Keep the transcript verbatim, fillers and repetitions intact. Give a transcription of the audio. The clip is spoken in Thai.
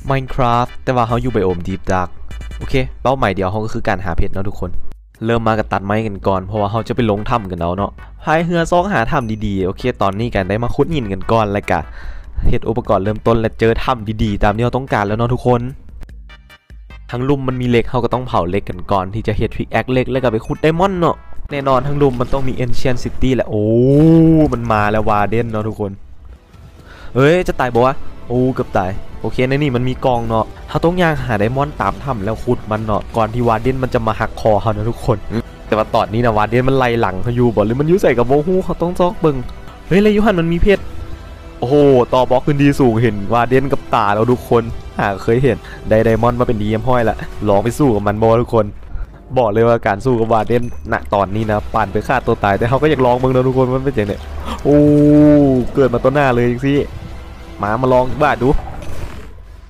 Minecraft แต่ว่าเขาอยู่ไบโอม Deep Dark โอเคเป้าหมายเดียวเขาก็คือการหาเพชรเนาะทุกคนเริ่มมากับตัดไม้กันก่อนเพราะว่าเขาจะไปลงถ้ำกันแล้วเนาะพายเรือซองหาถ้ำดีๆโอเคตอนนี้กันได้มาขุดหินกันก่อนแล้วกะเฮ็ดอุปกรณ์เริ่มต้นและเจอถ้ำดีๆตามที่เราต้องการแล้วเนาะทุกคนทั้งลุ่มมันมีเหล็กเขาก็ต้องเผาเหล็กกันก่อนที่จะเฮ็ดพิกแอคเหล็กแล้วก็ไปขุดไดมอนด์เนาะแน่นอนทั้งลุ่มมันต้องมี Ancient City แหละโอ้มันมาแล้ววาเดนเนาะทุกคนเฮ้ยจะตายบ่วะโอ้เกือบตายโอเคในนี่มันมีกองเนาะเขาต้องย่างหาไดมอนด์ตามถ้ำแล้วขุดมันเนาะก่อนที่วาเดนมันจะมาหักคอเขานะทุกคนแต่ว่าตอนนี้นะวาเดนมันไล่หลังเขาอยู่บ่หรือมันยุ่ใส่กับโมฮูเขาต้องซอกเบิ่งเฮ้ยเลยยูฮันมันมีเพชรโอ้โหต่อบล็อกขึ้นดีสูงเห็นวาเดนกับตาเราทุกคนหาเคยเห็นไดไดมอนด์มาเป็นดีเอ็มห้อยละลองไปสู้กับมันบ่ทุกคนบอกเลยว่าการสู้กับวาเดนณตอนนี้นะปั่นไปฆ่าตัวตายแต่เขาก็อยากลองเบิ่งนะทุกคนมันเป็นอย่างเนี้ยโอ้เกิดมาต้นหน้าเลยจริงสิมามาลองบ้าดู